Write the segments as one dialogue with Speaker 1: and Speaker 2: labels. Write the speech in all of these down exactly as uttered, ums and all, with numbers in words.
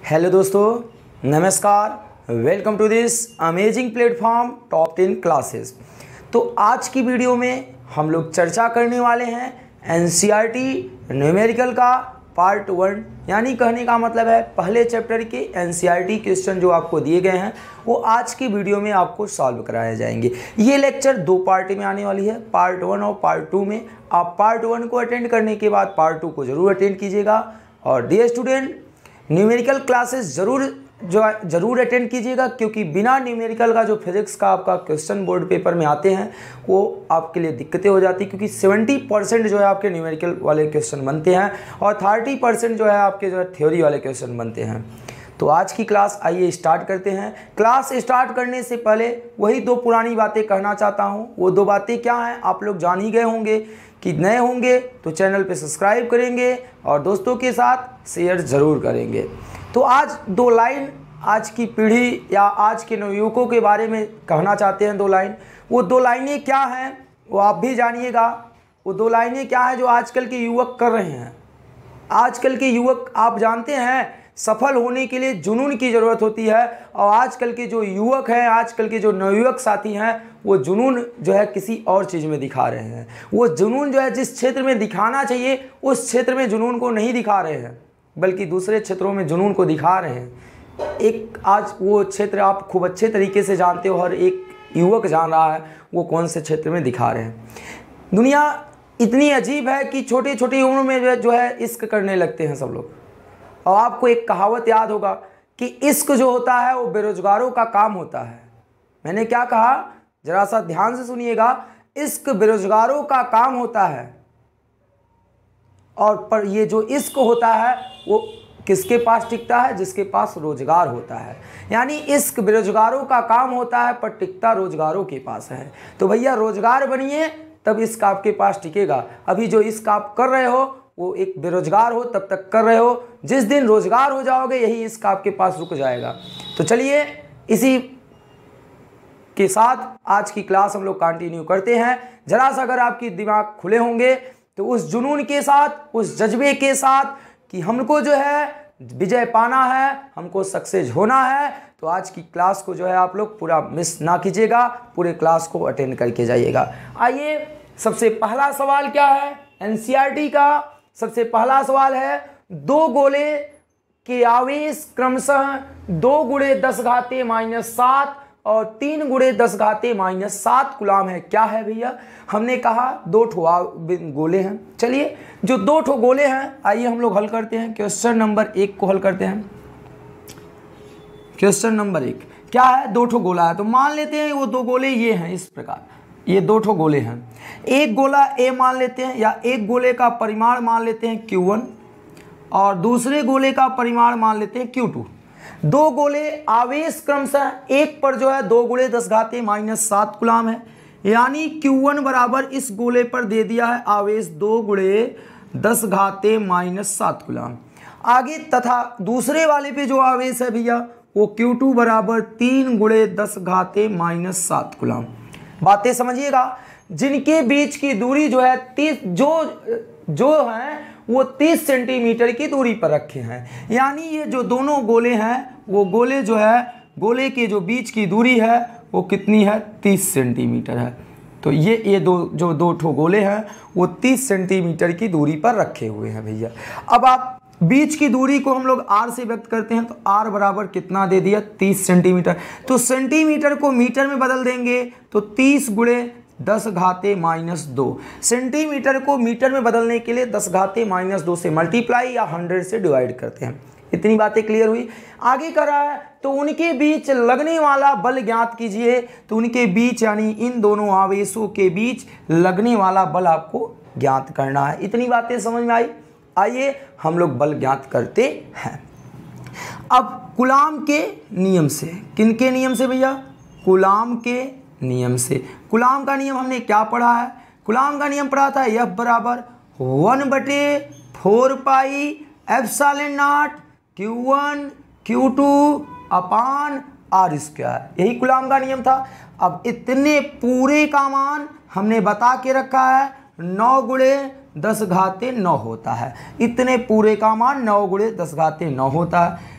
Speaker 1: Hello दोस्तों, नमस्कार। Welcome to this amazing platform top ten classes. तो आज की वीडियो में हम लोग चर्चा करने वाले हैं एनसीईआरटी न्यूमेरिकल का पार्ट वन, यानी कहने का मतलब है पहले चैप्टर के एनसीईआरटी क्वेश्चन जो आपको दिए गए हैं वो आज की वीडियो में आपको सॉल्व कराए जाएंगे। ये लेक्चर दो पार्ट में आने वाली है, पार्ट वन और पार्ट टू में। आप पार्ट वन को अटेंड करने के बाद पार्ट टू को ज़रूर अटेंड कीजिएगा। और डियर स्टूडेंट, न्यूमेरिकल क्लासेस ज़रूर जो ज़रूर अटेंड कीजिएगा, क्योंकि बिना न्यूमेरिकल का जो फिजिक्स का आपका क्वेश्चन बोर्ड पेपर में आते हैं वो आपके लिए दिक्कतें हो जाती, क्योंकि सत्तर परसेंट जो है आपके न्यूमेरिकल वाले क्वेश्चन बनते हैं और तीस परसेंट जो है आपके जो है थ्योरी वाले क्वेश्चन बनते हैं। तो आज की क्लास आइए स्टार्ट करते हैं। क्लास स्टार्ट करने से पहले वही दो पुरानी बातें कहना चाहता हूँ। वो दो बातें क्या हैं आप लोग जान ही गए होंगे कि नए होंगे तो चैनल पे सब्सक्राइब करेंगे और दोस्तों के साथ शेयर ज़रूर करेंगे। तो आज दो लाइन आज की पीढ़ी या आज के नवयुवकों के बारे में कहना चाहते हैं। दो लाइन, वो दो लाइनें क्या हैं वो आप भी जानिएगा। वो दो लाइनें क्या हैं जो आजकल के युवक कर रहे हैं। आजकल के युवक आप जानते हैं सफल होने के लिए जुनून की ज़रूरत होती है, और आजकल के जो युवक हैं, आजकल के जो नवयुवक साथी हैं, वो जुनून जो है किसी और चीज़ में दिखा रहे हैं। वो जुनून जो है जिस क्षेत्र में दिखाना चाहिए उस क्षेत्र में जुनून को नहीं दिखा रहे हैं, बल्कि दूसरे क्षेत्रों में जुनून को दिखा रहे हैं। एक आज वो क्षेत्र आप खूब अच्छे तरीके से जानते हो, हर एक युवक जान रहा है वो कौन से क्षेत्र में दिखा रहे हैं। दुनिया इतनी अजीब है कि छोटी छोटी उम्र में जो है इश्क करने लगते हैं सब लोग। और आपको एक कहावत याद होगा कि इश्क जो होता है वो बेरोजगारों का काम होता है। मैंने क्या कहा, जरा सा ध्यान से सुनिएगा। इश्क बेरोजगारों का काम होता है, और पर ये जो इश्क होता है वो किसके पास टिकता है? जिसके पास रोजगार होता है। यानी इश्क बेरोजगारों का काम होता है पर टिकता रोजगारों के पास है। तो भैया रोजगार बनिए तब इश्क आपके पास टिकेगा। अभी जो इश्क आप कर रहे हो वो एक बेरोजगार हो तब तक कर रहे हो, जिस दिन रोजगार हो जाओगे यही इश्क आपके पास रुक जाएगा। तो चलिए इसी के साथ आज की क्लास हम लोग कंटिन्यू करते हैं। जरा सा अगर आपकी दिमाग खुले होंगे तो उस जुनून के साथ, उस जज्बे के साथ कि हमको जो है विजय पाना है, हमको सक्सेस होना है, तो आज की क्लास को जो है आप लोग पूरा मिस ना कीजिएगा, पूरे क्लास को अटेंड करके जाइएगा। आइए, सबसे पहला सवाल क्या है एनसीईआरटी का? सबसे पहला सवाल है, दो गोले के आवेश क्रमशः दो गुणे दस घाते माइनस सात और तीन गुणे दस घाते माइनस सात कूलाम है। क्या है भैया? हमने कहा दो ठो गोले हैं। चलिए जो दो ठो गोले हैं आइए हम लोग हल करते हैं। क्वेश्चन नंबर एक को हल करते हैं। क्वेश्चन नंबर एक क्या है? दो ठो गोला है, तो मान लेते हैं वो दो गोले ये हैं। इस प्रकार ये दो ठो गोले हैं। एक गोला ए मान लेते हैं, या एक गोले का परिमाण मान लेते हैं क्यू वन और दूसरे गोले का परिमाण मान लेते हैं क्यू टू। दो गोले आवेश क्रमशः एक पर जो है दो गुणे दस घाते माइनस सात कूलाम है, यानी क्यू वन बराबर इस गोले पर दे दिया है आवेश दो गुणे दस घाते माइनस सात कूलाम। आगे तथा दूसरे वाले पे जो आवेश है भैया वो क्यू टू बराबर तीन गुणे दस घाते माइनस सात कूलाम। बातें समझिएगा, जिनके बीच की दूरी जो है तीस जो जो है वो तीस सेंटीमीटर की दूरी पर रखे हैं। यानी ये जो दोनों गोले हैं वो गोले जो है गोले के जो बीच की दूरी है वो कितनी है? तीस सेंटीमीटर है। तो ये ये दो जो दो ठो गोले हैं वो तीस सेंटीमीटर की दूरी पर रखे हुए हैं भैया। अब आप बीच की दूरी को हम लोग आर से व्यक्त करते हैं, तो आर बराबर कितना दे दिया? तीस सेंटीमीटर। तो सेंटीमीटर को मीटर में बदल देंगे तो तीस गुणे दस घाते माइनस दो। सेंटीमीटर को मीटर में बदलने के लिए दस घाते माइनस दो से मल्टीप्लाई या हंड्रेड से डिवाइड करते हैं। इतनी बातें क्लियर हुई। आगे कर रहा है, तो उनके बीच लगने वाला बल ज्ञात कीजिए। तो उनके बीच यानी इन दोनों आवेशों के बीच लगने वाला बल आपको ज्ञात करना है। इतनी बातें समझ में आई? आइए हम लोग बल ज्ञात करते हैं। अब कूलाम के नियम से, किनके नियम से भैया? कूलाम के नियम से। कूलाम का नियम हमने क्या पढ़ा है? कूलाम का नियम पढ़ा था एफ बराबर वन बटे four pi epsilon naught Q one Q two upon R square. यही कूलाम का नियम था। अब इतने पूरे का मान हमने बता के रखा है, नौ गुणे दस घाते नौ होता है। इतने पूरे का मान नौ गुणे दस घाते नौ होता है।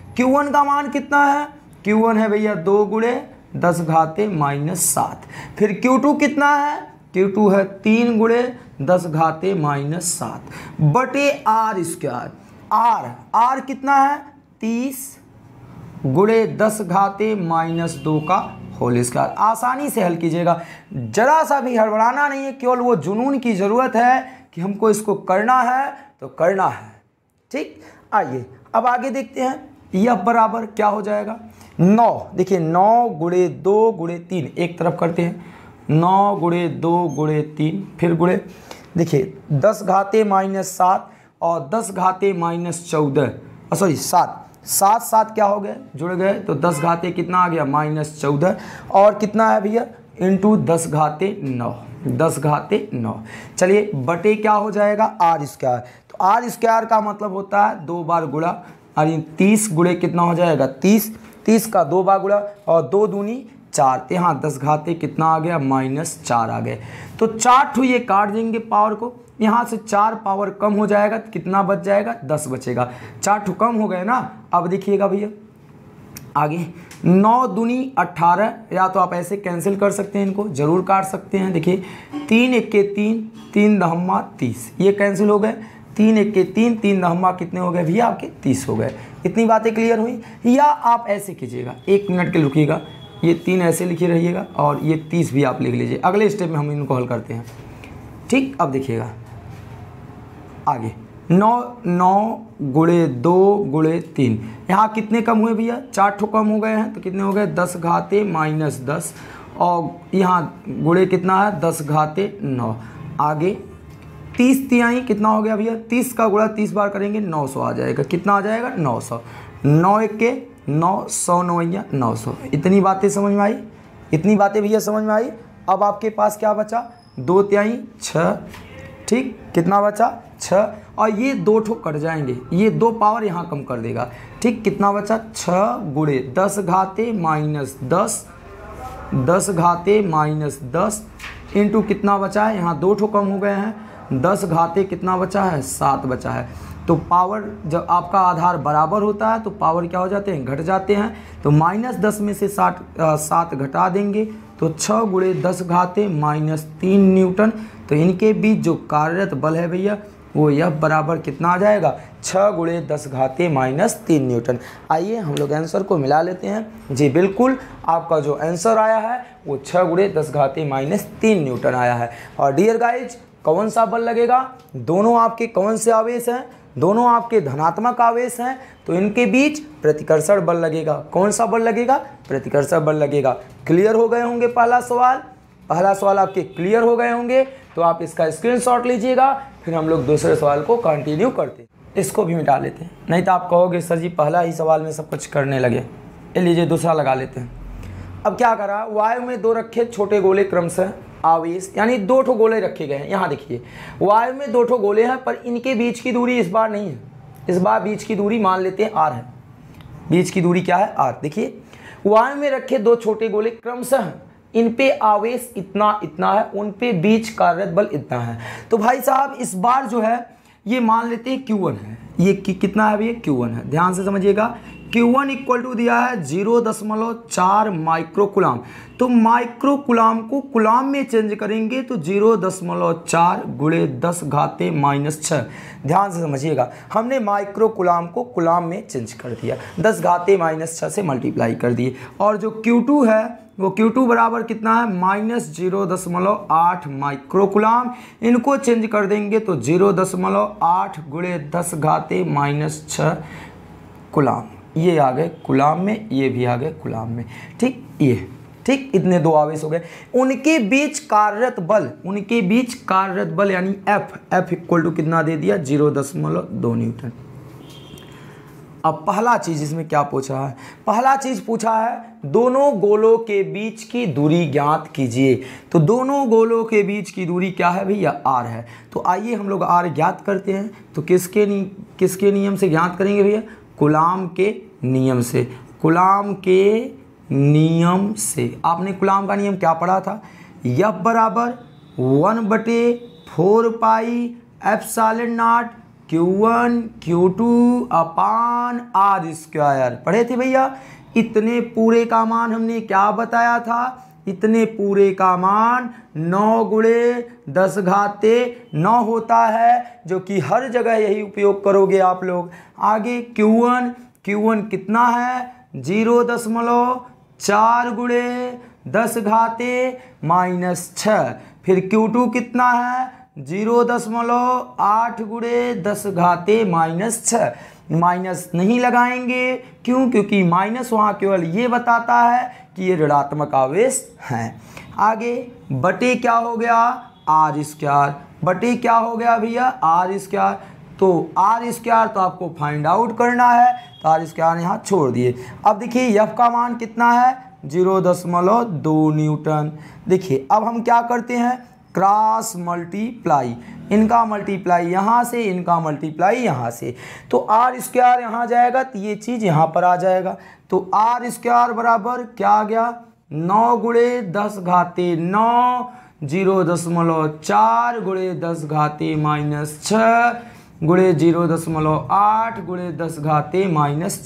Speaker 1: क्यू वन का मान कितना है, क्यू वन है भैया दो गुणे दस घाते माइनस सात। फिर क्यू टू कितना है, क्यू टू है तीन गुणे दस घाते माइनस सात बटे आर स्क्वायर। आर आर कितना है तीस गुणे दस घाते माइनस दो का होल स्क्वायर। आसानी से हल कीजिएगा, जरा सा भी हड़बड़ाना नहीं है, केवल वो जुनून की ज़रूरत है कि हमको इसको करना है तो करना है। ठीक, आइए अब आगे देखते हैं। यह बराबर क्या हो जाएगा, नौ। देखिए नौ गुणे दो गुणे तीन, एक तरफ करते हैं, नौ गुणे दो गुणे तीन, फिर गुणे देखिए दस घाते माइनस सात और दस घाते माइनस चौदह, सॉरी सात, सात सात क्या हो गए जुड़ गए, तो दस घाते कितना आ गया माइनस चौदह, और कितना है भैया इंटू दस घाते नौ, दस घाते नौ। चलिए बटे क्या हो जाएगा आर स्क्वायर। तो आर स्क्वायर का मतलब होता है दो बार गुणा, और तीस गुणे कितना हो जाएगा तीस, तीस का दो बार गुणा और दो दूनी चार, यहाँ दस घाते कितना आ गया माइनस चार आ गए। तो चार ठू ये काट देंगे पावर को, यहाँ से चार पावर कम हो जाएगा तो कितना बच जाएगा दस बचेगा, चार ठू कम हो गए ना। अब देखिएगा भैया आगे, नौ दूनी अट्ठारह, या तो आप ऐसे कैंसिल कर सकते हैं, इनको जरूर काट सकते हैं। देखिए तीन एक के तीन, तीन दहम्मा तीस, ये कैंसिल हो गए, तीन एक के तीन, तीन दहम्मा कितने हो गए भैया आपके तीस हो गए। इतनी बातें क्लियर हुई। या आप ऐसे कीजिएगा, एक मिनट के लिए रुकिएगा, ये तीन ऐसे लिखे रहिएगा और ये तीस भी आप लिख लीजिए, अगले स्टेप में हम इनको हल करते हैं। ठीक, अब देखिएगा आगे, नौ नौ गुणे दो गुणे तीन, यहाँ कितने कम हुए भैया चार ठो कम हो गए हैं, तो कितने हो गए दस घाते माइनस दस, और यहाँ गुणे कितना है दस घाते नौ। आगे तीस तिहाई कितना हो गया भैया, तीस का गुणा तीस बार करेंगे नौ सौ आ जाएगा, कितना आ जाएगा नौ सौ, नौ एक के नौ, सौ नौया नौ सौ। इतनी बातें समझ में आई, इतनी बातें भैया समझ में आई। अब आपके पास क्या बचा, दो तिहाई छः, ठीक कितना बचा छः, और ये दो ठो कट जाएंगे, ये दो पावर यहाँ कम कर देगा। ठीक, कितना बचा छः गुणे दस घाते माइनस दस, दस घाते माइनस दस इंटू कितना बचा है, यहाँ दो ठो कम हो गए हैं, दस घाते कितना बचा है सात बचा है। तो पावर जब आपका आधार बराबर होता है तो पावर क्या हो जाते हैं घट जाते हैं, तो माइनस दस में से साठ सात घटा देंगे तो छः गुणे दस घाते माइनस तीन न्यूटन। तो इनके बीच जो कार्यरत बल है भैया वो यह बराबर कितना आ जाएगा छः गुणे दस घाते माइनस तीन न्यूटन। आइए हम लोग आंसर को मिला लेते हैं। जी बिल्कुल, आपका जो आंसर आया है वो छः गुणे दस घाते माइनस तीन न्यूटन आया है। और डियर गाइज, कौन सा बल लगेगा, दोनों आपके कौन से आवेश हैं, दोनों आपके धनात्मक आवेश हैं, तो इनके बीच प्रतिकर्षण बल लगेगा। कौन सा बल लगेगा, प्रतिकर्षण बल लगेगा। क्लियर हो गए होंगे, पहला सवाल पहला सवाल आपके क्लियर हो गए होंगे, तो आप इसका स्क्रीनशॉट लीजिएगा, फिर हम लोग दूसरे सवाल को कंटिन्यू करते हैं। इसको भी मिटा लेते हैं, नहीं तो आप कहोगे सर जी पहला ही सवाल में सब कुछ करने लगे। ये लीजिए दूसरा लगा लेते हैं। अब क्या करा, वायु में दो रखे छोटे गोले क्रमशः आवेश, यानी दो ठो गोले रखे गए हैं। यहाँ देखिए वायु में दो ठो गोले हैं, पर इनके बीच की दूरी इस बार नहीं है, इस बार बीच की दूरी मान लेते हैं आर है। बीच की दूरी क्या है आर। देखिए वायु में रखे दो छोटे गोले क्रमशः, इन पे आवेश इतना इतना है, उन पे बीच कार्यरत बल इतना है। तो भाई साहब इस बार जो है ये मान लेते हैं क्यू वन है, ये कि, कितना है भैया क्यू वन है। ध्यान से समझिएगा, क्यू वन इक्वल टू दिया है जीरो दशमलव चार माइक्रो कुलाम। तो माइक्रो कुलाम को कुलाम में चेंज करेंगे तो जीरो दशमलव चार गुणे दस घाते माइनस छः। ध्यान से समझिएगा, हमने माइक्रो कुलाम को कुलाम में चेंज कर दिया, दस घाते माइनस छः से मल्टीप्लाई कर दिए। और जो क्यू टू है वो क्यू टू बराबर कितना है माइनस जीरो दशमलव आठ माइक्रो कुलाम, इनको चेंज कर देंगे तो जीरो दशमलव आठ गुणे दस घाते माइनस छः कुलाम। ये आ गए कुलाम में, ये भी आ गए कुलाम में। ठीक, ये ठीक, इतने दो आवेश हो गए। उनके बीच कार्यरत बल, उनके बीच कार्यरत बल यानी एफ, एफ इक्वल टू कितना दे दिया जीरो दशमलव दो न्यूटन। अब पहला चीज इसमें क्या पूछा है, पहला चीज पूछा है दोनों गोलों के बीच की दूरी ज्ञात कीजिए। तो दोनों गोलों के बीच की दूरी क्या है भैया आर है। तो आइए हम लोग आर ज्ञात करते हैं। तो किसके नि, किसके नियम से ज्ञात करेंगे भैया, कुलाम के नियम से। कुलाम के नियम से आपने कुलाम का नियम क्या पढ़ा था, एफ बराबर वन बटे four pi epsilon naught Q one Q two upon R square पढ़े थे भैया। इतने पूरे का मान हमने क्या बताया था, इतने पूरे का मान नौ गुणे दस घाते नौ होता है, जो कि हर जगह यही उपयोग करोगे आप लोग। आगे क्यू वन क्यू वन कितना है, जीरो दशमलव चार गुणे दस घाते माइनस छः। फिर क्यू टू कितना है, जीरो दशमलव आठ गुणे दस घाते माइनस छः। माइनस नहीं लगाएंगे, क्यों, क्योंकि माइनस वहाँ केवल ये बताता है कि ये ऋणात्मक आवेश हैं। आगे बटे क्या हो गया, आर स्क्वायर। बटे क्या हो गया भैया, आर स्क्वायर। तो आर स्क्वायर तो आपको फाइंड आउट करना है, तो आर स्क्वायर यहाँ छोड़ दिए। अब देखिए यफ का मान कितना है, जीरो दशमलव दो न्यूटन। देखिए अब हम क्या करते हैं, क्रॉस मल्टीप्लाई, इनका मल्टीप्लाई यहाँ से, इनका मल्टीप्लाई यहाँ से, तो आर स्क्वायर यहाँ जाएगा तो ये चीज़ यहाँ पर आ जाएगा। तो आर स्क्वायर बराबर क्या आ गया, नौ गुणे दस घाते नौ, जीरो दशमलव चार गुणे दस घाते माइनस छः गुणे जीरो दशमलव आठ गुणे दस घाते माइनस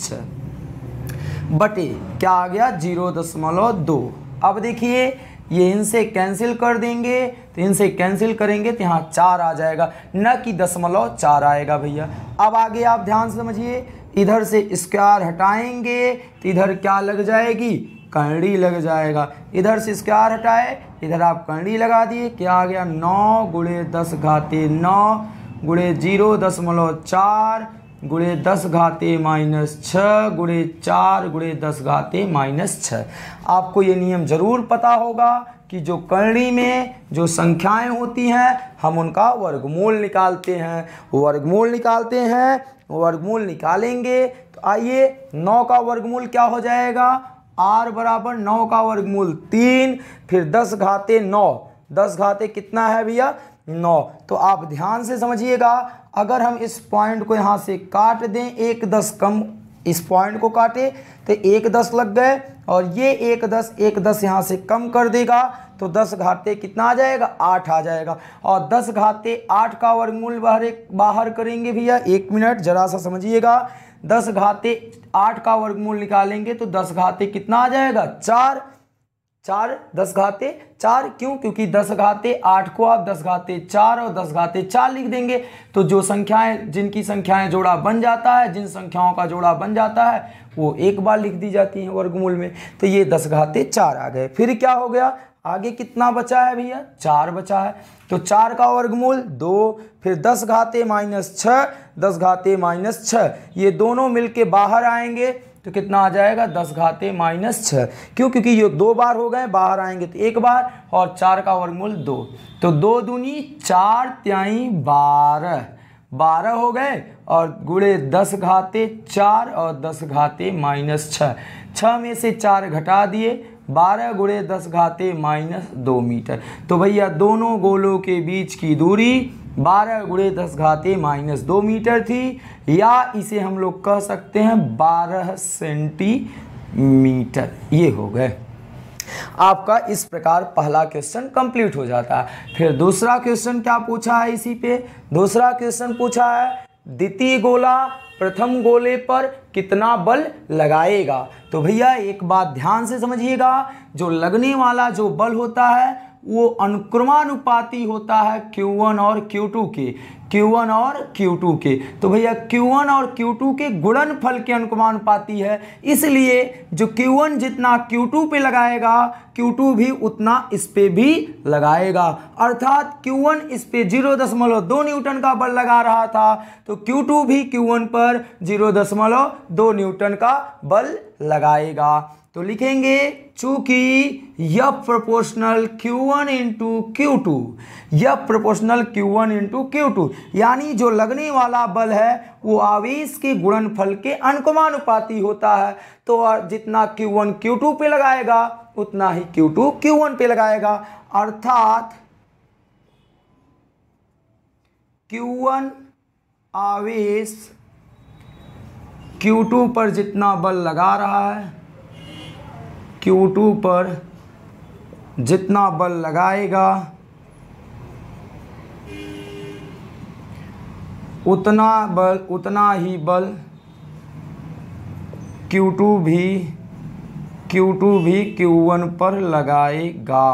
Speaker 1: छः बटे क्या आ गया, जीरो दशमलव दो। अब देखिए ये इनसे कैंसिल कर देंगे, तो इनसे कैंसिल करेंगे तो यहाँ चार आ जाएगा, न कि दशमलव चार आएगा भैया। अब आगे आप ध्यान से समझिए, इधर से स्क्वायर हटाएंगे तो इधर क्या लग जाएगी, करड़ी लग जाएगा। इधर से स्क्वायर हटाए, इधर आप करड़ी लगा दिए, क्या आ गया, नौ गुणे दस घाते नौ गुणे जीरो दशमलव चार गुणे दस घाते माइनस छः गुणे चार गुणे दस घाते माइनस छः। आपको ये नियम जरूर पता होगा कि जो करणी में जो संख्याएं होती हैं हम उनका वर्गमूल निकालते हैं, वर्गमूल निकालते हैं, वर्गमूल निकालेंगे तो आइए नौ का वर्गमूल क्या हो जाएगा, आर बराबर नौ का वर्गमूल तीन, फिर दस घाते नौ, दस घाते कितना है भैया, नौ। तो आप ध्यान से समझिएगा, अगर हम इस पॉइंट को यहाँ से काट दें, एक दस कम इस पॉइंट को काटे तो एक दस लग गए, और ये एक दस एक दस यहाँ से कम कर देगा तो दस घाते कितना आ जाएगा, आठ आ जाएगा। और दस घाते आठ का वर्गमूल बाहर बाहर करेंगे भैया, एक मिनट जरा सा समझिएगा। दस घाते आठ का वर्गमूल निकालेंगे तो दस घाते कितना आ जाएगा, चार। चार दस घाते चार, क्यों, क्योंकि दस घाते आठ को आप दस घाते चार और दस घाते चार लिख देंगे, तो जो संख्याएं जिनकी संख्याएं जोड़ा बन जाता है, जिन संख्याओं का जोड़ा बन जाता है वो एक बार लिख दी जाती हैं वर्गमूल में। तो ये दस घाते चार आ गए। फिर क्या हो गया, आगे कितना बचा है भैया, चार बचा है, तो चार का वर्गमूल दो, फिर दस घाते माइनस छः, दस घाते माइनस छः, ये दोनों मिलके बाहर आएंगे तो कितना आ जाएगा, दस घाते माइनस छः, क्यों, क्योंकि ये दो बार हो गए, बाहर आएंगे तो एक बार, और चार का वर्गमूल दो, तो दो दूनी चार त्याई बारह, बारह हो गए, और गुणे दस घाते चार और दस घाते माइनस छः, छः में से चार घटा दिए, बारह गुणे दस घाते माइनस दो मीटर। तो भैया दोनों गोलों के बीच की दूरी बारह गुणे दस घाते माइनस दो मीटर थी, या इसे हम लोग कह सकते हैं बारह सेंटीमीटर। ये हो गए आपका, इस प्रकार पहला क्वेश्चन कंप्लीट हो जाता है। फिर दूसरा क्वेश्चन क्या पूछा है इसी पे, दूसरा क्वेश्चन पूछा है द्वितीय गोला प्रथम गोले पर कितना बल लगाएगा। तो भैया एक बात ध्यान से समझिएगा, जो लगने वाला जो बल होता है वो अनुक्रमानुपाती होता है क्यू वन और क्यू टू के, क्यू वन और क्यू टू के। तो भैया क्यू वन और क्यू टू के गुणनफल के अनुक्रमानुपाती है, इसलिए जो क्यू वन जितना क्यू टू पे लगाएगा क्यू टू भी उतना इस पे भी लगाएगा। अर्थात क्यू वन इस पे जीरो दशमलव दो न्यूटन का बल लगा रहा था, तो क्यू टू भी क्यू वन पर जीरो दशमलव दो न्यूटन का बल लगाएगा। तो लिखेंगे चूंकि यह proportional Q one into Q two, यह proportional Q one into Q two, यानी जो लगने वाला बल है वो आवेश के गुणनफल के अनुक्रमानुपाती होता है। तो जितना क्यू वन क्यू टू पे लगाएगा उतना ही क्यू टू क्यू वन पे लगाएगा। अर्थात क्यू वन आवेश क्यू टू पर जितना बल लगा रहा है, क्यू टू पर जितना बल लगाएगा उतना बल उतना ही बल क्यू टू भी क्यू टू भी क्यू वन पर लगाएगा।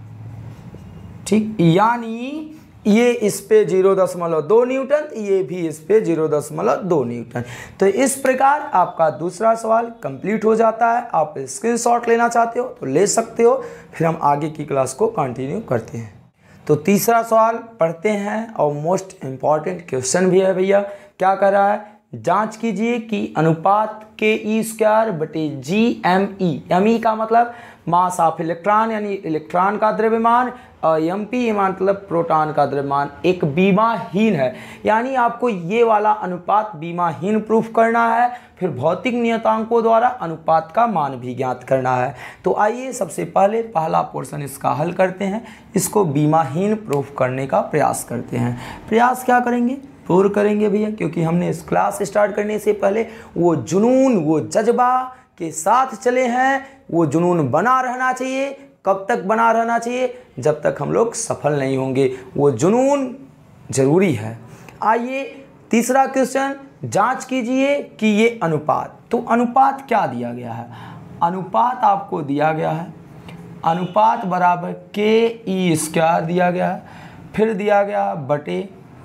Speaker 1: ठीक, यानी ये इस पे जीरो दशमलव दो न्यूटन, ये भी इस पे जीरो दशमलव दो न्यूटन। तो इस प्रकार आपका दूसरा सवाल कंप्लीट हो जाता है। आप स्क्रीनशॉट लेना चाहते हो तो ले सकते हो, फिर हम आगे की क्लास को कंटिन्यू करते हैं। तो तीसरा सवाल पढ़ते हैं और मोस्ट इम्पॉर्टेंट क्वेश्चन भी है भैया। क्या कर रहा है, जांच कीजिए कि अनुपात के ई स्क्वायर बटे G M E, M E का मतलब मास ऑफ इलेक्ट्रॉन यानी इलेक्ट्रॉन का द्रव्यमान, और एम पी मतलब प्रोटॉन का द्रव्यमान एक बीमाहीन है। यानी आपको ये वाला अनुपात बीमाहीन प्रूफ करना है, फिर भौतिक नियतांकों द्वारा अनुपात का मान भी ज्ञात करना है। तो आइए सबसे पहले पहला पोर्शन इसका हल करते हैं, इसको बीमाहीन प्रूफ करने का प्रयास करते हैं। प्रयास क्या करेंगे, पूर्ण करेंगे भैया, क्योंकि हमने इस क्लास स्टार्ट करने से पहले वो जुनून वो जज्बा के साथ चले हैं। वो जुनून बना रहना चाहिए। कब तक बना रहना चाहिए, जब तक हम लोग सफल नहीं होंगे। वो जुनून जरूरी है। आइए तीसरा क्वेश्चन, जांच कीजिए कि ये अनुपात, तो अनुपात क्या दिया गया है, अनुपात आपको दिया गया है अनुपात बराबर के ई स्क्वायर दिया गया है, फिर दिया गया बटे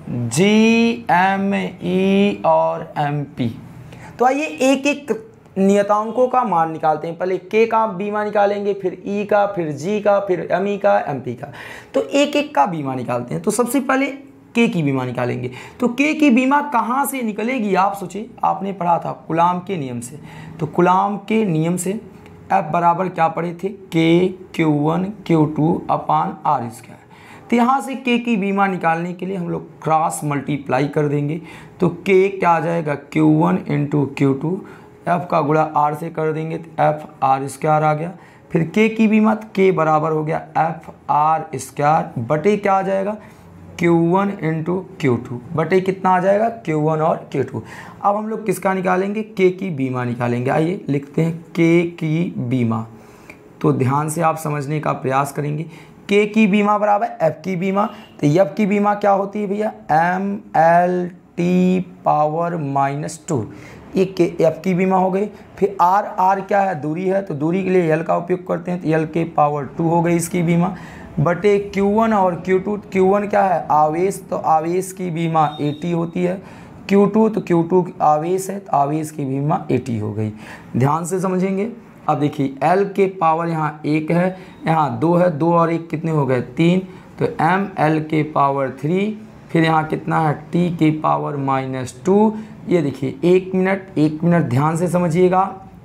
Speaker 1: जी एम ई और एम पी। तो आइए एक एक नियतांकों का मान निकालते हैं। पहले के का बीमा निकालेंगे, फिर ई का, फिर जी का, फिर एम ई का, एम पी का। तो एक एक का बीमा निकालते हैं। तो सबसे पहले के की बीमा निकालेंगे। तो के की बीमा कहाँ से निकलेगी, आप सोचिए, आपने पढ़ा था कूलाम के नियम से। तो कूलाम के नियम से एफ बराबर क्या पढ़े थे, K Q one Q two upon R square. तो यहाँ से के की बीमा निकालने के लिए हम लोग क्रॉस मल्टीप्लाई कर देंगे। तो के क्या आ जाएगा, Q one into Q two, F का गुणा आर से कर देंगे तो एफ आर स्क्वायर आ गया। फिर के की बीमा, के बराबर हो गया एफ आर स्क्वायर बटे क्या आ जाएगा, Q one into Q two बटे कितना आ जाएगा, क्यू वन और क्यू टू। अब हम लोग किसका निकालेंगे, के की बीमा निकालेंगे। आइए लिखते हैं के की बीमा। तो ध्यान से आप समझने का प्रयास करेंगे। के की बीमा बराबर एफ की बीमा। तो एफ की बीमा क्या होती है भैया, M L T power minus two, ये के एफ की बीमा हो गई। फिर आर, आर क्या है, दूरी है, तो दूरी के लिए एल का उपयोग करते हैं, तो एल के पावर टू हो गई इसकी बीमा बटे क्यू वन और क्यू टू। क्यू वन क्या है, आवेश, तो आवेश की बीमा एटी होती है। क्यू टू, तो क्यू टू आवेश है, तो आवेश की बीमा एटी हो गई। ध्यान से समझेंगे। अब देखिए एल के पावर यहाँ एक है, यहाँ दो है, दो और एक कितने हो गए, तीन। तो एम एल के पावर थ्री, फिर यहाँ कितना है, टी के पावर माइनस टू। ये देखिए एक मिनट एक मिनट ध्यान से समझिएगा।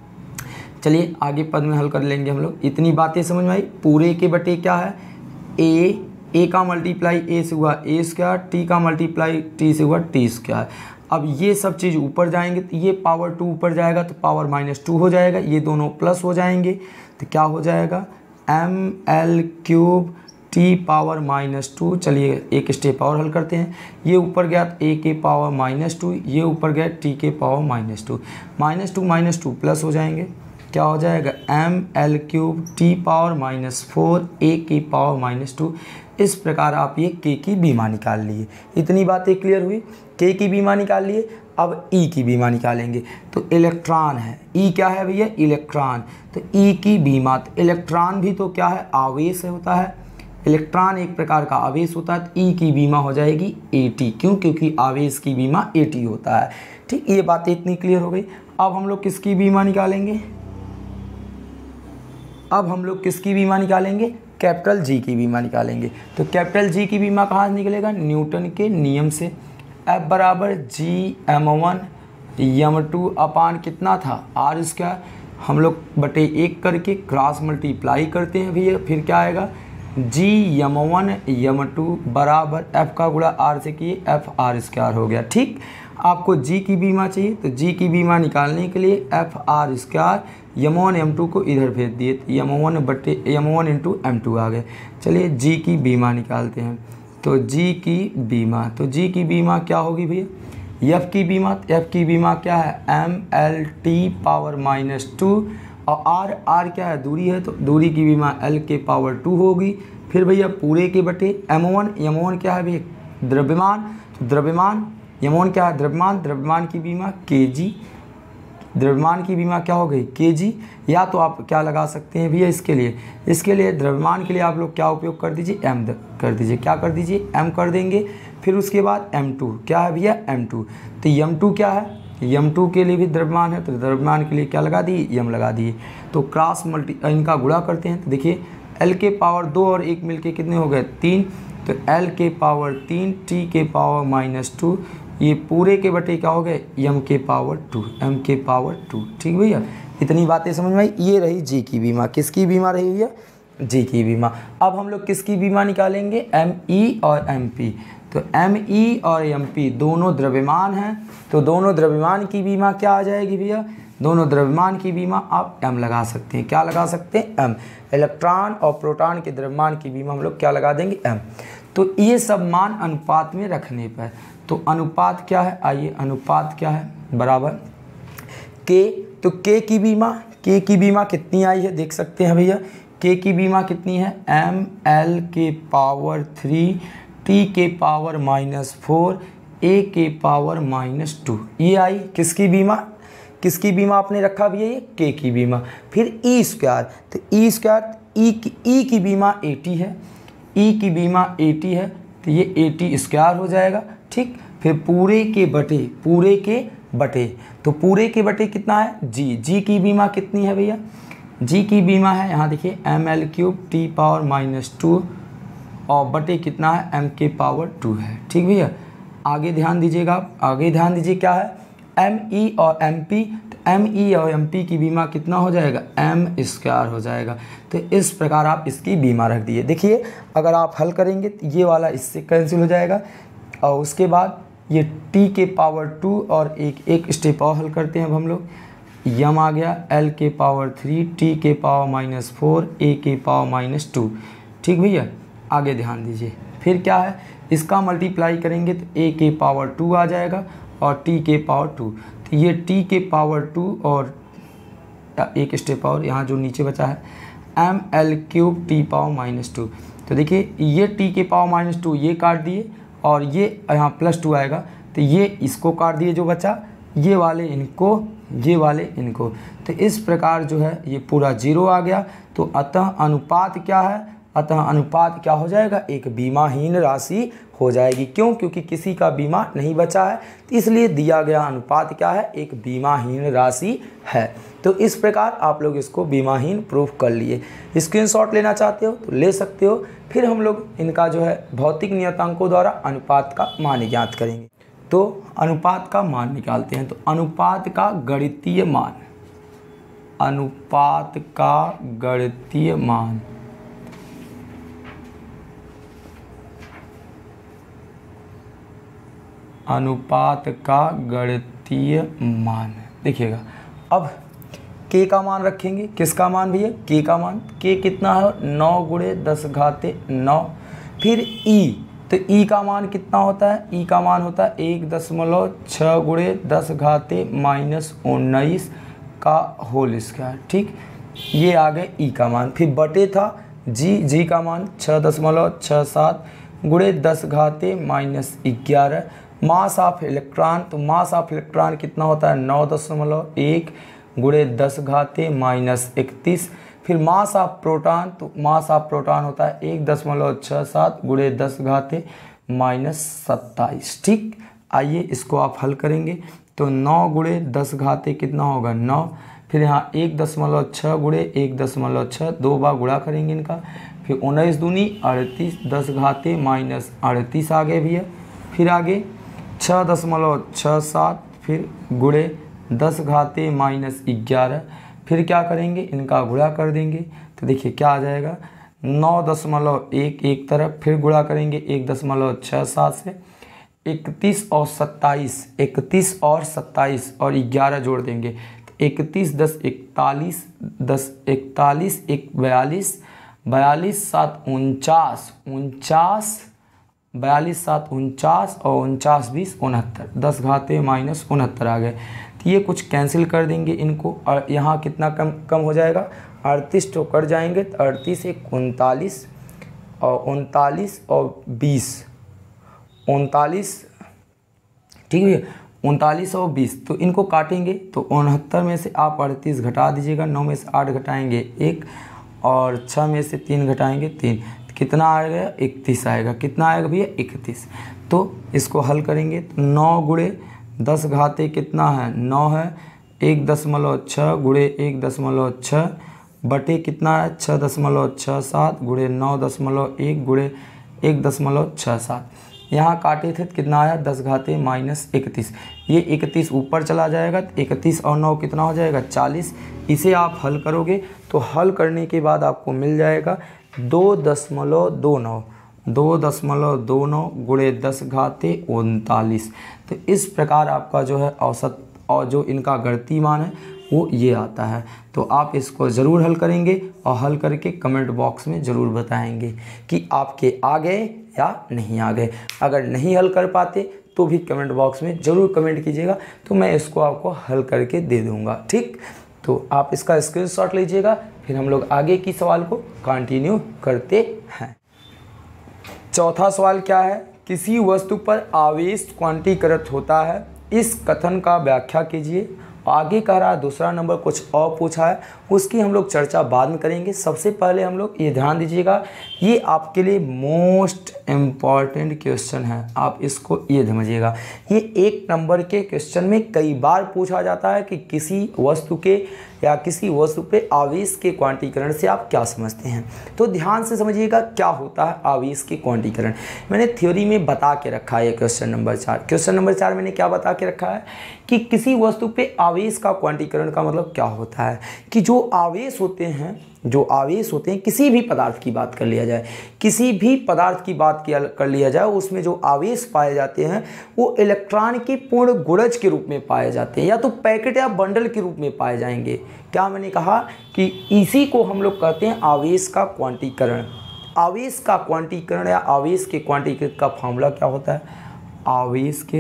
Speaker 1: चलिए आगे पद में हल कर लेंगे हम लोग। इतनी बातें समझ में आई। पूरे के बटे क्या है, ए, ए का मल्टीप्लाई ए से हुआ ए स्क्वायर, टी का मल्टीप्लाई टी से हुआ टी स्क्वायर। अब ये सब चीज़ ऊपर जाएंगे तो ये पावर टू ऊपर जाएगा तो पावर माइनस टू हो जाएगा, ये दोनों प्लस हो जाएंगे तो क्या हो जाएगा, M L cube T power minus two. चलिए एक स्टेप और हल करते हैं। ये ऊपर गया तो ए के पावर माइनस टू, ये ऊपर गया टी के power minus two, minus two minus two plus हो जाएंगे। क्या हो जाएगा, M L cube T power minus four A के पावर माइनस टू। इस प्रकार आप ये के की बीमा निकाल लिए। इतनी बातें क्लियर हुई। के की बीमा निकाल लिए। अब ई की बीमा निकालेंगे। तो इलेक्ट्रॉन है, ई क्या है भैया, इलेक्ट्रॉन। तो ई की बीमा, तो इलेक्ट्रॉन भी तो क्या है, आवेश होता है। इलेक्ट्रॉन एक प्रकार का आवेश होता है। तो ई की बीमा हो जाएगी एटी। क्यों, क्योंकि आवेश की बीमा एटी होता है। ठीक, ये बातें इतनी क्लियर हो गई। अब हम लोग किसकी बीमा निकालेंगे, अब हम लोग किसकी बीमा निकालेंगे, कैपिटल जी की बीमा निकालेंगे। तो कैपिटल जी की बीमा कहाँ से निकलेगा, न्यूटन के नियम से। एफ बराबर G M one M two अपान कितना था, आर स्क्वायर। हम लोग बटे एक करके क्रॉस मल्टीप्लाई करते हैं भैया। फिर क्या आएगा, G M one M two बराबर एफ का गुणा आर से किए एफ आर स्क्वायर हो गया। ठीक, आपको जी की बीमा चाहिए तो जी की बीमा निकालने के लिए F R square M one M two को इधर भेज दिए तो यम वन बटे M one into M two आ गए। चलिए जी की बीमा निकालते हैं। तो जी की बीमा, तो जी की बीमा क्या होगी भैया, एफ की बीमा, एफ की बीमा क्या है, M L T power minus two और आर, आर क्या है, दूरी है, तो दूरी की बीमा एल के पावर टू होगी। फिर भैया पूरे के बटे एम वन, एम वन क्या है भैया, द्रव्यमान। तो द्रव्यमान एमोन क्या है, द्रव्यमान, द्रव्यमान की बीमा के जी, द्रव्यमान की बीमा क्या हो गई के जी। या तो आप क्या लगा सकते हैं भैया इसके लिए, इसके लिए द्रव्यमान के लिए आप लोग क्या उपयोग कर दीजिए, एम कर दीजिए, क्या कर दीजिए, एम कर देंगे। फिर उसके बाद एम टू क्या है भैया, एम टू। तो एम टू क्या है, एम टू के लिए भी द्रव्यमान है, तो द्रव्यमान के लिए क्या लगा दिए, एम लगा दिए। तो क्रॉस मल्टी इनका गुणा करते हैं, तो देखिए एल के पावर दो और एक मिलके कितने हो गए, तीन। तो एल के पावर तीन, टी के पावर माइनस टू, ये पूरे के बटे क्या हो गए, एम के पावर टू, एम के पावर टू। ठीक भैया, इतनी बातें समझ में आई। ये रही जी की बीमा, किसकी बीमा रही भैया, जी की बीमा। अब हम लोग किसकी बीमा निकालेंगे, एम ई और एम पी। तो एम ई और एम पी दोनों द्रव्यमान हैं, तो दोनों द्रव्यमान की बीमा क्या आ जाएगी भैया, दोनों द्रव्यमान की बीमा आप एम लगा सकते हैं, क्या लगा सकते हैं, एम। इलेक्ट्रॉन और प्रोटॉन के द्रव्यमान की बीमा हम लोग क्या लगा देंगे, एम। तो ये सब मान अनुपात में रखने पर, तो अनुपात क्या है, आइए अनुपात क्या है, बराबर के। तो के की बीमा, के की बीमा कितनी आई है देख सकते हैं भैया, के की बीमा कितनी है, एम एल के पावर थ्री, टी के पावर माइनस फोर, ए के पावर माइनस टू। ये आई किसकी बीमा, किसकी बीमा आपने रखा भैया, ये के की बीमा। फिर ई स्क्वायर, तो ई स्क्वायर ई की ई की बीमा एटी है, ई की बीमा एटी है, तो ये एटी स्क्वायर हो जाएगा। ठीक, फिर पूरे के बटे, पूरे के बटे, तो पूरे के बटे कितना है, जी। जी की बीमा कितनी है भैया, जी की बीमा है यहाँ देखिए M L cube T power minus two और बटे कितना है, एम के पावर टू है। ठीक भैया, आगे ध्यान दीजिएगा आप, आगे ध्यान दीजिए क्या है, एम ई और एम पी। तो एम ई और एम पी की बीमा कितना हो जाएगा, एम स्क्वायर हो जाएगा। तो इस प्रकार आप इसकी बीमा रख दिए। देखिए अगर आप हल करेंगे तो ये वाला इससे कैंसिल हो जाएगा, और उसके बाद ये टी के पावर टू और एक एक स्टेप और हल करते हैं अब हम लोग। यम आ गया एल के पावर थ्री, टी के पावर माइनस फोर, ए के पावर माइनस टू। ठीक भैया, आगे ध्यान दीजिए। फिर क्या है, इसका मल्टीप्लाई करेंगे तो ए के पावर टू आ जाएगा और टी के पावर टू। तो ये टी के पावर टू और एक स्टेप और यहाँ जो नीचे बचा है M L cube T power minus two. तो देखिए ये टी के पावर माइनस टू ये काट दिए और ये यहाँ प्लस टू आएगा, तो ये इसको काट दिए जो बचा, ये वाले इनको, ये वाले इनको। तो इस प्रकार जो है ये पूरा जीरो आ गया। तो अतः अनुपात क्या है, अतः अनुपात क्या हो जाएगा, एक बीमाहीन राशि हो जाएगी। क्यों, क्योंकि किसी का बीमा नहीं बचा है, तो इसलिए दिया गया अनुपात क्या है, एक बीमाहीन राशि है। तो इस प्रकार आप लोग इसको बीमाहीन प्रूफ कर लिए। स्क्रीनशॉट लेना चाहते हो तो ले सकते हो। फिर हम लोग इनका जो है भौतिक नियतांकों द्वारा अनुपात का मान ज्ञात करेंगे। तो अनुपात का मान निकालते हैं। तो अनुपात का गणितीय मान, अनुपात का गणितीय मान, अनुपात का गणितीय मान देखिएगा। अब के का मान रखेंगे, किसका मान भैया, के का मान। के कितना है, नौ गुणे दस घाते नौ। फिर ई, तो ई का मान कितना होता है, ई का मान होता है एक दशमलव छः गुणे दस घाते माइनस उन्नीस का होल स्क्वायर। ठीक, ये आ गए ई का मान। फिर बटे था जी, जी का मान छः दशमलव छः सात गुणे दस घाते माइनस ग्यारह। मास ऑफ इलेक्ट्रॉन, तो मास ऑफ इलेक्ट्रॉन कितना होता है, नौ दशमलव एक गुणे दस घाते माइनस इकतीस। फिर मास ऑफ प्रोटॉन, तो मास ऑफ प्रोटॉन होता है एक दशमलव छः सात गुणे दस घाते माइनस सत्ताईस। ठीक, आइए इसको आप हल करेंगे तो नौ गुणे दस घाते कितना होगा, नौ। फिर यहाँ एक दशमलव छः गुणे एक दशमलव छः, दो बार गुणा करेंगे इनका। फिर उन्नीस दूनी अड़तीस, दस घाते माइनस अड़तीस आ गए भैया। फिर आगे छः दशमलव छः सात, फिर गुणे दस घाते माइनस ग्यारह। फिर क्या करेंगे, इनका गुणा कर देंगे। तो देखिए क्या आ जाएगा, नौ दशमलव एक एक तरफ, फिर गुणा करेंगे एक दशमलव छः सात से। इकतीस और सत्ताईस, इकतीस और सत्ताईस और ग्यारह जोड़ देंगे तो इकतीस दस इकतालीस, दस इकतालीस एक बयालीस, बयालीस सात उनचास, उनचास बयालीस सात उनचास और उनचास बीस उनहत्तर, दस घाते माइनस उनहत्तर आ गए। तो ये कुछ कैंसिल कर देंगे इनको और यहाँ कितना कम कम हो जाएगा, अड़तीस तो कट जाएंगे। तो अड़तीस एक उनतालीस और उनतालीस और बीस, उनतालीस। ठीक है भैया। उनतालीस और बीस, तो इनको काटेंगे तो उनहत्तर में से आप अड़तीस घटा दीजिएगा, नौ में से आठ घटाएंगे एक, और छः में से तीन घटाएंगे तीन, कितना आएगा इकतीस आएगा। कितना आएगा भैया इकतीस। तो इसको हल करेंगे तो नौ गुणे दस घाते कितना है नौ है, एक दशमलव छः गुणे एक दशमलव छः बटे कितना है छः दशमलव छः सात गुणे नौ दशमलव एक गुणे एक दशमलव छः सात। यहाँ काटे थे तो कितना आया दस घाते माइनस इकतीस, ये इकतीस ऊपर चला जाएगा तो इकतीस और नौ कितना हो जाएगा चालीस। इसे आप हल करोगे तो हल करने के बाद आपको मिल जाएगा दो दशमलव दो नौ दो दशमलव दो नौ गुणे दस घाते उनतालीस। तो इस प्रकार आपका जो है औसत और जो इनका गणितीय मान है वो ये आता है। तो आप इसको ज़रूर हल करेंगे और हल करके कमेंट बॉक्स में ज़रूर बताएंगे कि आपके आ गए या नहीं आ गए। अगर नहीं हल कर पाते तो भी कमेंट बॉक्स में ज़रूर कमेंट कीजिएगा, तो मैं इसको आपको हल करके दे दूँगा। ठीक, तो आप इसका स्क्रीनशॉट लीजिएगा, फिर हम लोग आगे की सवाल को कंटिन्यू करते हैं। चौथा सवाल क्या है, किसी वस्तु पर आवेश क्वांटीकृत होता है, इस कथन का व्याख्या कीजिए। आगे कह रहा है दूसरा नंबर कुछ और पूछा है, उसकी हम लोग चर्चा बाद में करेंगे। सबसे पहले हम लोग ये ध्यान दीजिएगा, ये आपके लिए मोस्ट इम्पॉर्टेंट क्वेश्चन है, आप इसको ये समझिएगा। ये एक नंबर के क्वेश्चन में कई बार पूछा जाता है कि किसी वस्तु के या किसी वस्तु पे आवेश के क्वांटीकरण से आप क्या समझते हैं। तो ध्यान से समझिएगा क्या होता है आवेश के क्वांटीकरण। मैंने थ्योरी में बता के रखा है क्वेश्चन नंबर चार। क्वेश्चन नंबर चार मैंने क्या बता के रखा है कि किसी वस्तु पे आवेश का क्वांटीकरण का मतलब क्या होता है कि जो आवेश होते हैं जो आवेश होते हैं किसी भी पदार्थ की बात कर लिया जाए किसी भी पदार्थ की बात किया कर लिया जाए उसमें जो आवेश पाए जाते हैं वो इलेक्ट्रॉन के पूर्ण गुणज के रूप में पाए जाते हैं या तो पैकेट या बंडल के रूप में पाए जाएंगे। क्या मैंने कहा कि इसी को हम लोग कहते हैं आवेश का क्वांटीकरण। आवेश का क्वांटीकरण या आवेश के क्वांटीकरण का फॉर्मूला क्या होता है, आवेश के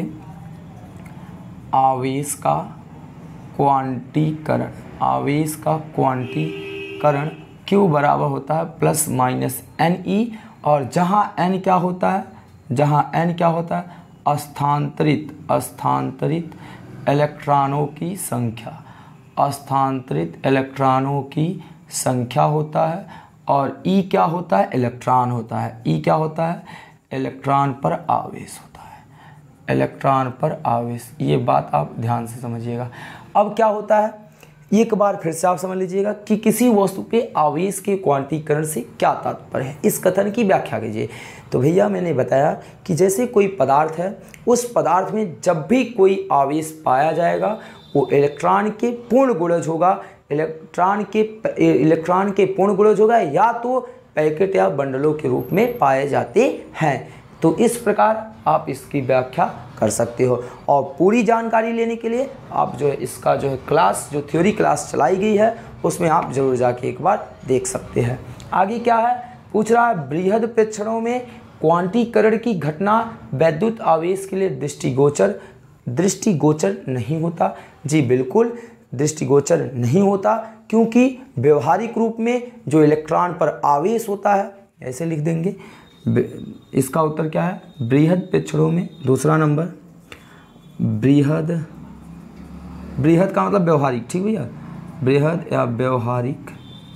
Speaker 1: आवेश का क्वांटीकरण आवेश का क्वांटीकरण Q बराबर होता है प्लस माइनस एन ई, और जहाँ n क्या होता है जहाँ n क्या होता है स्थानांतरित स्थानांतरित इलेक्ट्रॉनों की संख्या स्थानांतरित इलेक्ट्रॉनों की संख्या होता है, और E क्या होता है इलेक्ट्रॉन होता है। E क्या होता है इलेक्ट्रॉन पर आवेश होता है इलेक्ट्रॉन पर आवेश। ये बात आप ध्यान से समझिएगा। अब क्या होता है एक बार फिर से आप समझ लीजिएगा कि किसी वस्तु के आवेश के क्वांटीकरण से क्या तात्पर्य है, इस कथन की व्याख्या कीजिए। तो भैया मैंने बताया कि जैसे कोई पदार्थ है उस पदार्थ में जब भी कोई आवेश पाया जाएगा वो इलेक्ट्रॉन के पूर्ण गुणज होगा इलेक्ट्रॉन के इलेक्ट्रॉन के पूर्ण गुणज होगा या तो पैकेट या बंडलों के रूप में पाए जाते हैं। तो इस प्रकार आप इसकी व्याख्या कर सकते हो, और पूरी जानकारी लेने के लिए आप जो है इसका जो है क्लास जो थ्योरी क्लास चलाई गई है उसमें आप जरूर जाके एक बार देख सकते हैं। आगे क्या है पूछ रहा है, बृहद प्रेक्षणों में क्वांटीकरण की घटना वैद्युत आवेश के लिए दृष्टिगोचर दृष्टिगोचर नहीं होता। जी बिल्कुल दृष्टिगोचर नहीं होता, क्योंकि व्यवहारिक रूप में जो इलेक्ट्रॉन पर आवेश होता है, ऐसे लिख देंगे। इसका उत्तर क्या है, बृहद प्रेक्षणों में दूसरा नंबर बृहद बृहद का मतलब व्यवहारिक, ठीक भैया, बृहद या व्यवहारिक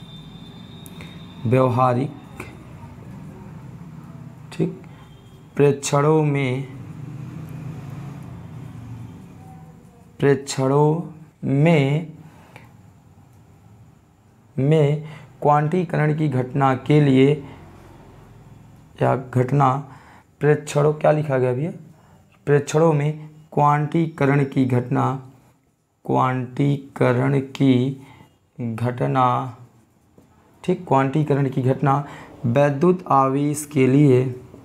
Speaker 1: व्यवहारिक ठीक प्रेक्षणों में प्रेक्षणों में में क्वांटीकरण की घटना के लिए या घटना प्रेक्षणों क्या लिखा गया भैया, प्रेक्षणों में क्वांटीकरण की घटना क्वांटीकरण की घटना ठीक क्वांटीकरण की घटना वैद्युत आवेश के लिए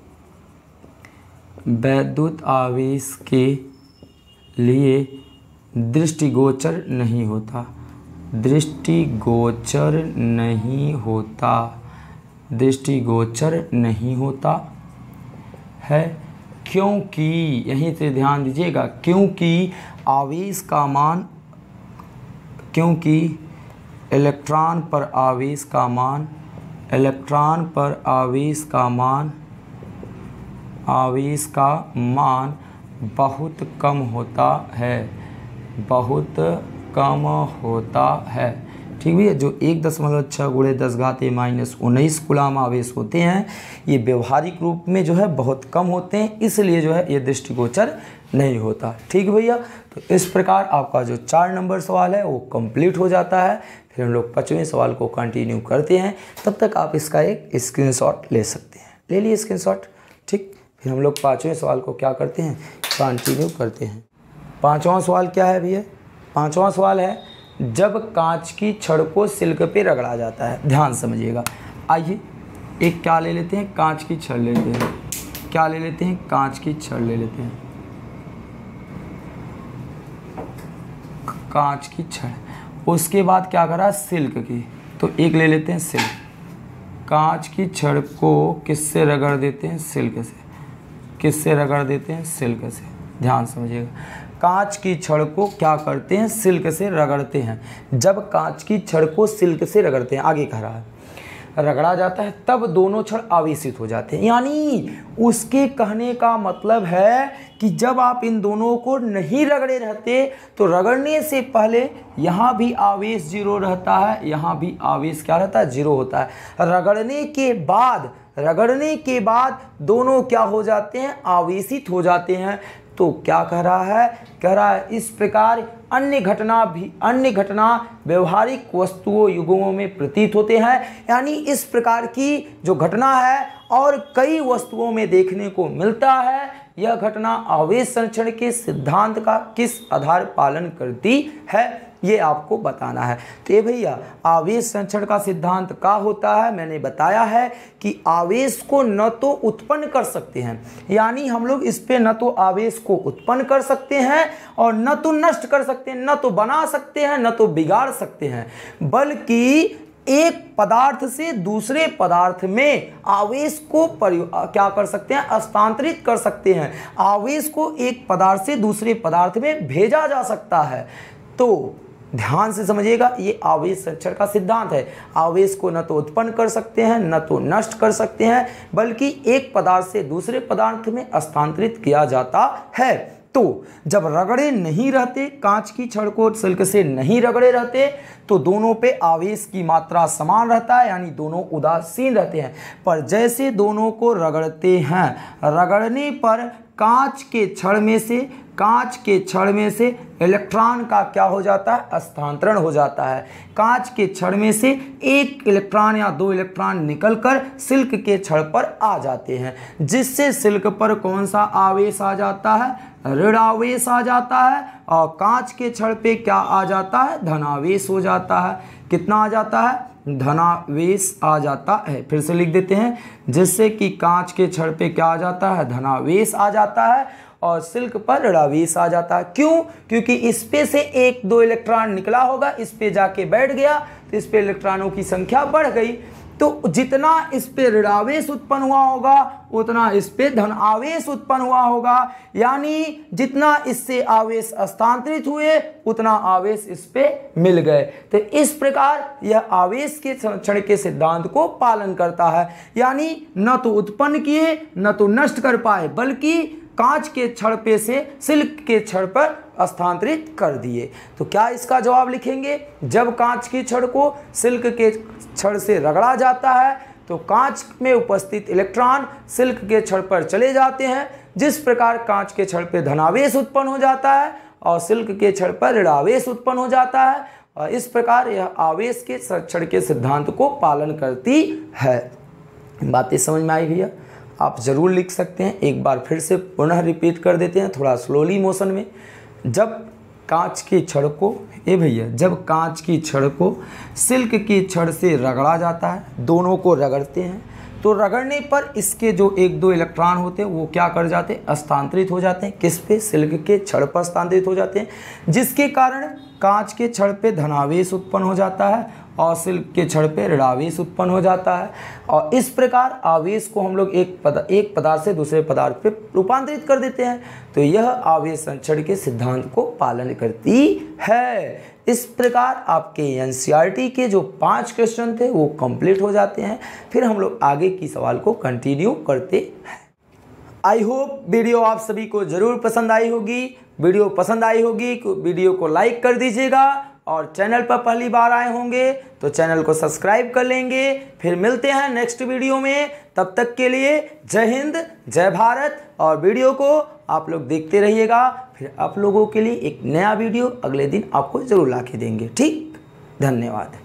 Speaker 1: वैद्युत आवेश के लिए दृष्टिगोचर नहीं होता दृष्टिगोचर नहीं होता दृष्टिगोचर नहीं होता है, क्योंकि यहीं से ध्यान दीजिएगा, क्योंकि आवेश का मान क्योंकि इलेक्ट्रॉन पर आवेश का मान इलेक्ट्रॉन पर आवेश का मान आवेश का मान बहुत कम होता है, बहुत कम होता है। ठीक भैया, जो एक दशमलव छः गुणे दस घात ए माइनस उन्नीस कूलाम आवेश होते हैं ये व्यवहारिक रूप में जो है बहुत कम होते हैं, इसलिए जो है ये दृष्टिगोचर नहीं होता। ठीक भैया, तो इस प्रकार आपका जो चार नंबर सवाल है वो कंप्लीट हो जाता है। फिर हम लोग पाँचवें सवाल को कंटिन्यू करते हैं, तब तक आप इसका एक स्क्रीनशॉट ले सकते हैं। ले लिए स्क्रीनशॉट। ठीक, फिर हम लोग पाँचवें सवाल को क्या करते हैं, कंटिन्यू करते हैं। पाँचवां सवाल क्या है भैया, पाँचवां सवाल है जब कांच की छड़ को सिल्क पे रगड़ा जाता है। ध्यान समझिएगा। आइए एक क्या ले लेते हैं, कांच की छड़ ले लेते हैं। क्या ले लेते हैं, कांच की छड़ ले लेते हैं, कांच की छड़। उसके बाद क्या करा, सिल्क की, तो एक ले लेते हैं सिल्क। कांच की छड़ को किससे रगड़ देते हैं, सिल्क से। किससे रगड़ देते हैं, सिल्क से। ध्यान समझिएगा, कांच की छड़ को क्या करते हैं, सिल्क से रगड़ते हैं। जब कांच की छड़ को सिल्क से रगड़ते हैं, आगे कह रहा है रगड़ा जाता है, तब दोनों छड़ आवेशित हो जाते हैं। यानी उसके कहने का मतलब है कि जब आप इन दोनों को नहीं रगड़े रहते तो रगड़ने से पहले यहाँ भी आवेश जीरो रहता है, यहाँ भी आवेश क्या रहता है, जीरो होता है। रगड़ने के बाद रगड़ने के बाद दोनों क्या हो जाते हैं, आवेशित हो जाते हैं। तो क्या कह रहा है, कह रहा है इस प्रकार अन्य घटना भी अन्य घटना व्यवहारिक वस्तुओं युगों में प्रतीत होते हैं। यानी इस प्रकार की जो घटना है और कई वस्तुओं में देखने को मिलता है। यह घटना आवेश संरक्षण के सिद्धांत का किस आधार पालन करती है, ये आपको बताना है। तो ये भैया आवेश संरक्षण का सिद्धांत क्या होता है, मैंने बताया है कि आवेश को न तो उत्पन्न कर सकते हैं, यानी हम लोग इस पे न तो आवेश को उत्पन्न कर सकते हैं और न तो नष्ट कर सकते हैं, न तो बना सकते हैं, न तो बिगाड़ सकते हैं, बल्कि एक पदार्थ से दूसरे पदार्थ में आवेश को क्या कर सकते हैं, हस्तांतरित कर सकते हैं। आवेश को एक पदार्थ से दूसरे पदार्थ में भेजा जा सकता है। तो ध्यान से समझिएगा, ये आवेश संरक्षण का सिद्धांत है। आवेश को न तो उत्पन्न कर सकते हैं, न तो नष्ट कर सकते हैं, बल्कि एक पदार्थ से दूसरे पदार्थ में हस्तांतरित किया जाता है। तो जब रगड़े नहीं रहते, कांच की छड़ को सिल्क से नहीं रगड़े रहते, तो दोनों पे आवेश की मात्रा समान रहता है, यानी दोनों उदासीन रहते हैं। पर जैसे दोनों को रगड़ते हैं, रगड़ने पर कांच के छड़ में से कांच के छड़ में से इलेक्ट्रॉन का क्या हो जाता है, हस्तांतरण हो जाता है। कांच के छड़ में से एक इलेक्ट्रॉन या दो इलेक्ट्रॉन निकलकर सिल्क के छड़ पर आ जाते हैं, जिससे सिल्क पर कौन सा आवेश आ जाता है, ऋण आवेश आ जाता है, और कांच के छड़ पे क्या आ जाता है, धनावेश हो जाता है। कितना आ जाता है, धनावेश आ जाता है। फिर से लिख देते हैं, जिससे कि कांच के छड़ पे क्या आ जाता है, धनावेश आ जाता है, और सिल्क पर ऋणावेश आ जाता है। क्यों, क्योंकि इस पे से एक दो इलेक्ट्रॉन निकला होगा, इस पे जाके बैठ गया, तो इस पे इलेक्ट्रॉनों की संख्या बढ़ गई। तो जितना इस पे ऋणावेश उत्पन्न हुआ होगा उतना इस पे धन आवेश उत्पन्न हुआ होगा, यानी जितना इससे आवेश हस्तांतरित हुए उतना आवेश इस पे मिल गए। तो इस प्रकार यह आवेश के संरक्षण के सिद्धांत को पालन करता है, यानी न तो उत्पन्न किए न तो नष्ट कर पाए, बल्कि कांच के छड़ पे से सिल्क के छड़ पर हस्तांतरित कर दिए। तो क्या इसका जवाब लिखेंगे, जब कांच की छड़ को सिल्क के छड़ से रगड़ा जाता है तो कांच में उपस्थित इलेक्ट्रॉन सिल्क के छड़ पर चले जाते हैं। जिस प्रकार कांच के छड़ पे धनावेश उत्पन्न हो जाता है और सिल्क के छड़ पर ऋणावेश उत्पन्न हो जाता है, और इस प्रकार यह आवेश के संरक्षण के सिद्धांत को पालन करती है। बातें समझ में आई भैया, आप ज़रूर लिख सकते हैं। एक बार फिर से पुनः रिपीट कर देते हैं थोड़ा स्लोली मोशन में। जब कांच की छड़ को ए भैया जब कांच की छड़ को सिल्क की छड़ से रगड़ा जाता है, दोनों को रगड़ते हैं, तो रगड़ने पर इसके जो एक दो इलेक्ट्रॉन होते हैं वो क्या कर जाते हैं, हस्तांतरित हो जाते हैं। किस पे, सिल्क के छड़ पर हस्तांतरित हो जाते हैं, जिसके कारण कांच के छड़ पे धनावेश उत्पन्न हो जाता है और सिल्क के छड़ पे ऋणावेश उत्पन्न हो जाता है। और इस प्रकार आवेश को हम लोग एक पद, एक पदार्थ से दूसरे पदार्थ पे रूपांतरित कर देते हैं। तो यह आवेश संरक्षण के सिद्धांत को पालन करती है। इस प्रकार आपके एनसीईआरटी के जो पांच क्वेश्चन थे वो कंप्लीट हो जाते हैं। फिर हम लोग आगे की सवाल को कंटिन्यू करते हैं। आई होप वीडियो आप सभी को ज़रूर पसंद आई होगी। वीडियो पसंद आई होगी तो वीडियो को लाइक कर दीजिएगा और चैनल पर पहली बार आए होंगे तो चैनल को सब्सक्राइब कर लेंगे। फिर मिलते हैं नेक्स्ट वीडियो में, तब तक के लिए जय हिंद, जय भारत। और वीडियो को आप लोग देखते रहिएगा, फिर आप लोगों के लिए एक नया वीडियो अगले दिन आपको ज़रूर ला के देंगे। ठीक, धन्यवाद।